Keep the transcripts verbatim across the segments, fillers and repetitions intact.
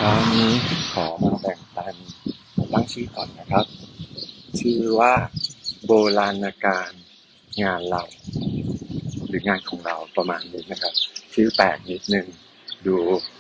ช้านี้ขอมาแบ่งปันตั้งชื่อก่อนนะครับชื่อว่าโบราณการงานเราหรืองานของเราประมาณนี้นะครับชื่อแปลกนิดนึงดู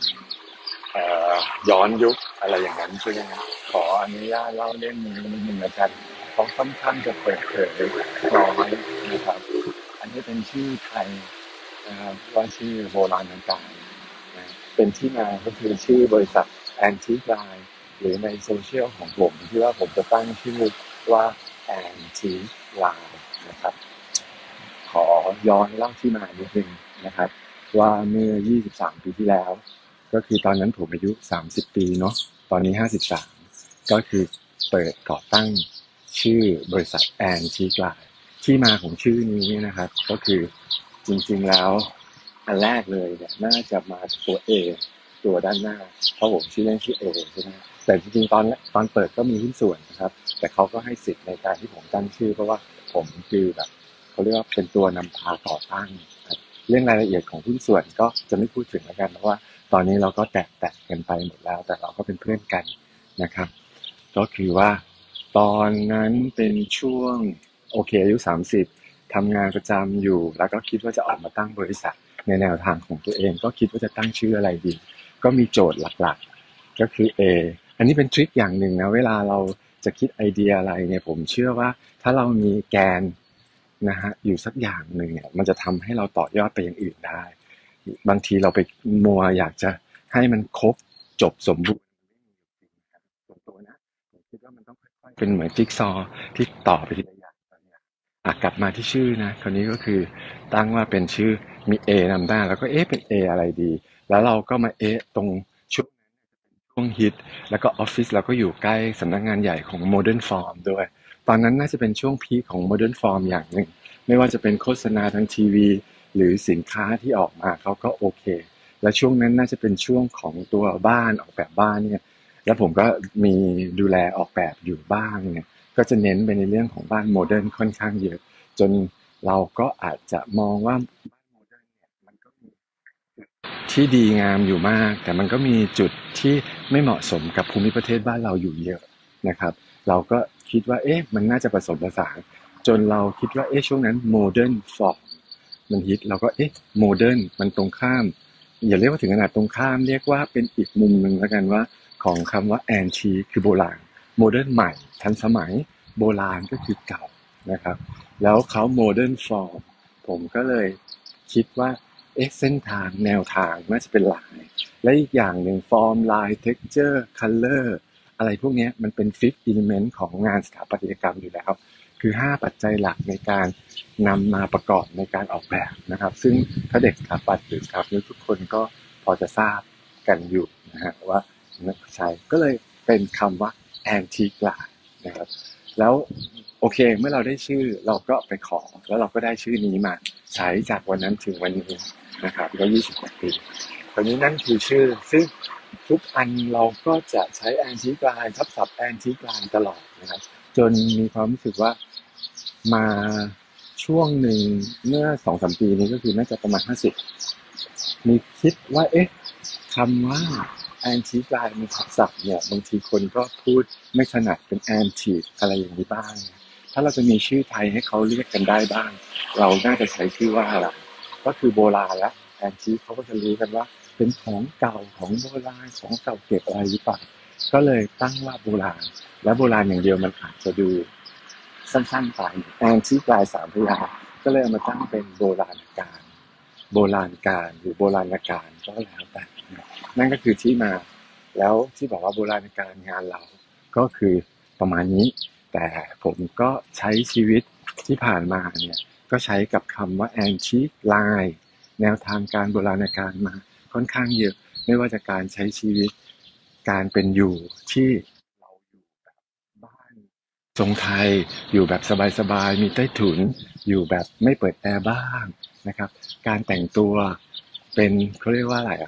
ย้อนยุคอะไรอย่างนั้นใช่ไหมครับขออนุญาตเล่าเรื่องนี้นิดนึงนะกันเพราะค่อนข้างจะเปิดเผยน้อยนะครับอันนี้เป็นชื่อไทยนะครับว่าชื่อโบราณการนะเป็นที่มาก็คือชื่อบริษัทแอนทิกไลน์หรือในโซเชียลของผมที่ว่าผมจะตั้งชื่อว่าแอนทิกไลน์นะครับขอย้อนเล่าที่มานิดนึงนะครับว่าเมื่อยี่สิบสามปีที่แล้วก็คือตอนนั้นผมอายุสามสิบปีเนาะตอนนี้ห้าสิบสามก็คือเปิดก่อตั้งชื่อบริษัทแอนทิกไลน์ที่มาของชื่อนี้นะครับก็คือจริงๆแล้วอันแรกเลยเนี่ยน่าจะมาตัว A ตัวด้านหน้าเพราะผมชื่อเล่นชื่อ A ใช่ไหมแต่จริงๆตอนตอนเปิดก็มีหุ้นส่วนนะครับแต่เขาก็ให้สิทธิ์ในการที่ผมตั้งชื่อเพราะว่าผมคือแบบเขาเรียกว่าเป็นตัวนำพาก่อตั้งครับเรื่องรายละเอียดของหุ้นส่วนก็จะไม่พูดถึงแล้วกันเพราะว่าตอนนี้เราก็แตกแตกกันไปหมดแล้วแต่เราก็เป็นเพื่อนกันนะครับก็คือว่าตอนนั้นเป็นช่วงโอเคอายุสามสิบทำงานประจำอยู่แล้วก็คิดว่าจะออกมาตั้งบริษัทในแนวทางของตัวเองก็คิดว่าจะตั้งชื่ออะไรดีก็มีโจทย์หลักๆก็คือ A อันนี้เป็นทริคอย่างหนึ่งนะเวลาเราจะคิดไอเดียอะไรเนี่ยผมเชื่อว่าถ้าเรามีแกนนะฮะอยู่สักอย่างหนึ่งเนี่ยมันจะทำให้เราต่อยอดไปอย่างอื่นได้บางทีเราไปมัวอยากจะให้มันครบจบสมบูรณ์ส่วนตัวนะผมคิดว่ามันต้องค่อยๆเป็นเหมือนจิ๊กซอว์ที่ต่อไปทีละอย่างอ่ะกลับมาที่ชื่อนะคราวนี้ก็คือตั้งว่าเป็นชื่อมี A นำหน้าแล้วก็เอ๊ะเป็น A อะไรดีแล้วเราก็มาเอ๊ะตรงช่วงช่วงฮิตแล้วก็ออฟฟิศเราก็อยู่ใกล้สำนักงานใหญ่ของ Modern Form ด้วยตอนนั้นน่าจะเป็นช่วงพีคของ Modern Form อย่างหนึ่งไม่ว่าจะเป็นโฆษณาทางทีวีหรือสินค้าที่ออกมาเขาก็โอเคและช่วงนั้นน่าจะเป็นช่วงของตัวบ้านออกแบบบ้านเนี่ยแล้วผมก็มีดูแลออกแบบอยู่บ้างเนี่ยก็จะเน้นไปในเรื่องของบ้านโมเดิร์นค่อนข้างเยอะจนเราก็อาจจะมองว่าบ้านโมเดิร์นเนี่ยมันก็มีที่ดีงามอยู่มากแต่มันก็มีจุดที่ไม่เหมาะสมกับภูมิประเทศบ้านเราอยู่เยอะนะครับเราก็คิดว่าเอ๊ะมันน่าจะผสมผสานจนเราคิดว่าเอ๊ะช่วงนั้นโมเดิร์นฟอร์มมันฮิตเราก็เอ๊ะโมเดิร์นมันตรงข้ามอย่าเรียกว่าถึงขนาดตรงข้ามเรียกว่าเป็นอีกมุมหนึ่งแล้วกันว่าของคำว่าแอนทีคือโบราณโมเดิร์นใหม่ทันสมัยโบราณก็คือเก่านะครับแล้วเขาโมเดิร์นฟอร์มผมก็เลยคิดว่าเอ๊ะเส้นทางแนวทางน่าจะเป็นลายและอีกอย่างหนึ่งฟอร์มลายเท็กเจอร์คัลเลอร์อะไรพวกนี้มันเป็นฟิฟต์อิเลเมนต์ของงานสถาปัตยกรรมอยู่แล้วคือห้าปัจจัยหลักในการนำมาประกอบในการออกแบบนะครับซึ่งถ้าเด็กสถาปัตย์หรือสถาปนิกทุกคนก็พอจะทราบกันอยู่นะฮะว่าใช่ก็เลยเป็นคำว่าแอนทีกลายนะครับแล้วโอเคเมื่อเราได้ชื่อเราก็ไปขอแล้วเราก็ได้ชื่อนี้มาใช้จากวันนั้นถึงวันนี้นะครับก็ยี่สิบกว่าปีตอนนี้นั่นคือชื่อซึ่งทุกอันเราก็จะใช้แอนทีกลายทับศัพท์แอนทีกลายตลอดนะครับจนมีความรู้สึกว่ามาช่วงหนึ่งเมื่อสองสามปีนี้ก็คือน่าจะประมาณห้าสิบมีคิดว่าเอ๊ะคำว่าแอนทีกลายในทับศัพท์เนี่ยบางทีคนก็พูดไม่ถนัดเป็นแอนทีอะไรอย่างนี้บ้างถ้าเราจะมีชื่อไทยให้เขาเรียกกันได้บ้างเราน่าจะใช้ชื่อว่าอะไรก็คือโบราณและแอนทีเขาก็จะรู้กันว่าเป็นของเก่าของโบราณของเก่าเก็บอะไรหรือเปล่าก็เลยตั้งว่าโบราณและโบราณอย่างเดียวมันอาจจะดูสั้นๆไปแอนทีกลายสามพยางค์ก็เลยเอามาตั้งเป็นโบราณการโบราณการหรือโบราณการก็แล้วแต่นั่นก็คือที่มาแล้วที่บอกว่าโบราณการงานเราก็คือประมาณนี้แต่ผมก็ใช้ชีวิตที่ผ่านมาเนี่ยก็ใช้กับคำว่าแอนทิกไลน์แนวทางการโบราณการมาค่อนข้างเยอะไม่ว่าจะการใช้ชีวิตการเป็นอยู่ที่เราอยู่แบบบ้านทรงไทยอยู่แบบสบายๆมีใต้ถุนอยู่แบบไม่เปิดแอร์บ้างนะครับการแต่งตัวเป็นเขาเรียกว่าอะไรอะ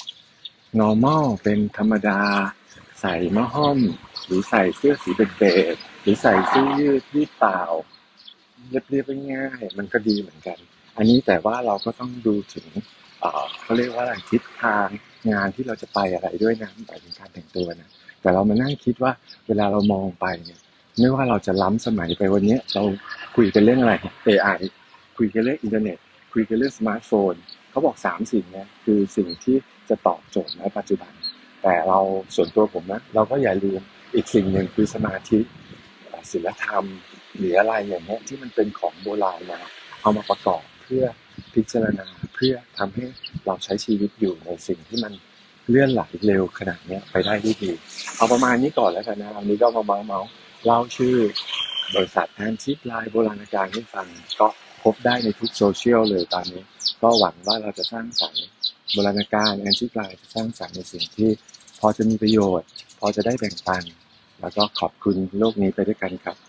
normal เป็นธรรมดาใส่มะฮ่อมหรือใส่เสื้อสีเบจๆหรือใส่เสื้อยืดยืดเปล่าเรียบๆง่ายๆมันก็ดีเหมือนกันอันนี้แต่ว่าเราก็ต้องดูถึงเอ่อเขาเรียกว่าอะไรทิศทางงานที่เราจะไปอะไรด้วยนะหมายถึงการแต่งตัวนะแต่เรามานั่งคิดว่าเวลาเรามองไปเนี่ยไม่ว่าเราจะล้ำสมัยไปวันนี้เราคุยกันเรื่องอะไร เอ ไอ คุยกันเรื่องอินเทอร์เน็ตคุยกันเรื่องสมาร์ทโฟนเขาบอกสามสิ่งนี้คือสิ่งที่จะตอบโจทย์ในปัจจุบันแต่เราส่วนตัวผมนะเราก็อย่าลืมอีกสิ่งหนึ่งคือสมาธิศีลธรรมหรืออะไรอย่างเงี้ยที่มันเป็นของโบราณมาเอามาประกอบเพื่อพิจารณาเพื่อทำให้เราใช้ชีวิตอยู่ในสิ่งที่มันเลื่อนไหลเร็วขนาดนี้ไปได้ด้วยดีเอาประมาณนี้ก่อนแล้วกันนะวันนี้ก็มาเมาเมาเล่าชื่อบริษัทแอนชิปไลน์โบราณการให้ฟังก็พบได้ในทุกโซเชียลเลยตอนนี้ก็หวังว่าเราจะสร้างสรรค์โบราณการแอนชิปไลน์จะสร้างสรรค์ในสิ่งที่พอจะมีประโยชน์พอจะได้แบ่งปันแล้วก็ขอบคุณโลกนี้ไปด้วยกันครับ